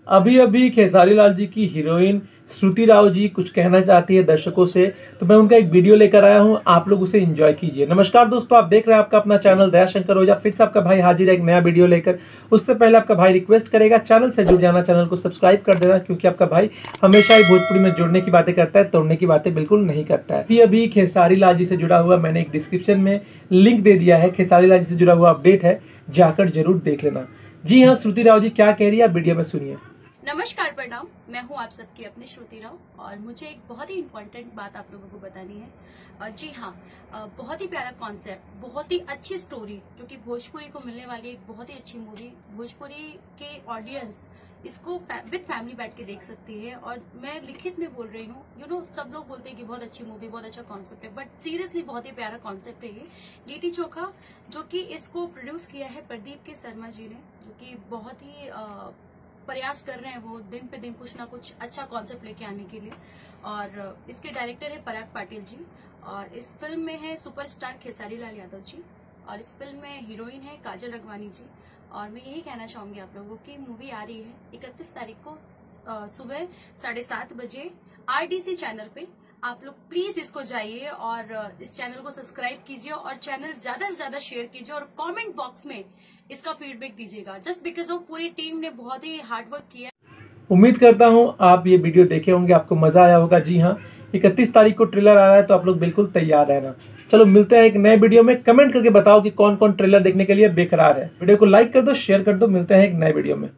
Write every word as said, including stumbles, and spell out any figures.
अभी अभी खेसारी लाल जी की हीरोइन श्रुति राव जी कुछ कहना चाहती है दर्शकों से, तो मैं उनका एक वीडियो लेकर आया हूं, आप लोग उसे एंजॉय कीजिए। नमस्कार दोस्तों, आप देख रहे हैं आपका अपना चैनल दयाशंकर ओझा। फिर से आपका भाई हाजिर है एक नया वीडियो लेकर। उससे पहले आपका भाई रिक्वेस्ट करेगा चैनल से जुड़ जाना, चैनल को सब्सक्राइब कर देना, क्योंकि आपका भाई हमेशा ही भोजपुरी में जुड़ने की बातें करता है, तोड़ने की बातें बिल्कुल नहीं करता है। अभी अभी खेसारी लाल जी से जुड़ा हुआ मैंने एक डिस्क्रिप्शन में लिंक दे दिया है, खेसारी लाल जी से जुड़ा हुआ अपडेट है, जाकर जरूर देख लेना। जी हाँ, श्रुति राव जी क्या कह रही है आप वीडियो में सुनिए। नमस्कार, प्रणाम। मैं हूं आप सबकी अपनी श्रुति राव और मुझे एक बहुत ही इम्पोर्टेंट बात आप लोगों को बतानी है। जी हाँ, बहुत ही प्यारा कॉन्सेप्ट, बहुत ही अच्छी स्टोरी जो कि भोजपुरी को मिलने वाली एक बहुत ही अच्छी मूवी। भोजपुरी के ऑडियंस इसको विद फैमिली बैठ के देख सकती है और मैं लिखित में बोल रही हूँ। यू नो सब लोग बोलते हैं कि बहुत अच्छी मूवी, बहुत अच्छा कॉन्सेप्ट है, बट सीरियसली बहुत ही प्यारा कॉन्सेप्ट है ये। लिट्टी चोखा जो कि इसको प्रोड्यूस किया है प्रदीप के शर्मा जी ने, जो कि बहुत ही आ, प्रयास कर रहे हैं वो दिन पे दिन कुछ ना कुछ अच्छा कॉन्सेप्ट लेके आने के लिए। और इसके डायरेक्टर है पराग पाटिल जी और इस फिल्म में है सुपरस्टार खेसारी लाल यादव जी और इस फिल्म में हीरोइन है काजल रघवानी जी। और मैं यही कहना चाहूंगी आप लोगों की, मूवी आ रही है इकतीस तारीख को सुबह साढ़े सात बजे आरडीसी चैनल पे। आप लोग प्लीज इसको जाइए और इस चैनल को सब्सक्राइब कीजिए और चैनल ज्यादा से ज्यादा शेयर कीजिए और कमेंट बॉक्स में इसका फीडबैक दीजिएगा। जस्ट बिकॉज ऑफ पूरी टीम ने बहुत ही हार्डवर्क किया। उम्मीद करता हूं आप ये वीडियो देखे होंगे, आपको मजा आया होगा। जी हाँ, इकतीस तारीख को ट्रेलर आ रहा है, तो आप लोग बिल्कुल तैयार रहना। चलो मिलते हैं एक नए वीडियो में। कमेंट करके बताओ कि कौन कौन ट्रेलर देखने के लिए बेकरार है। वीडियो को लाइक कर दो, शेयर कर दो। मिलते हैं एक नए वीडियो में।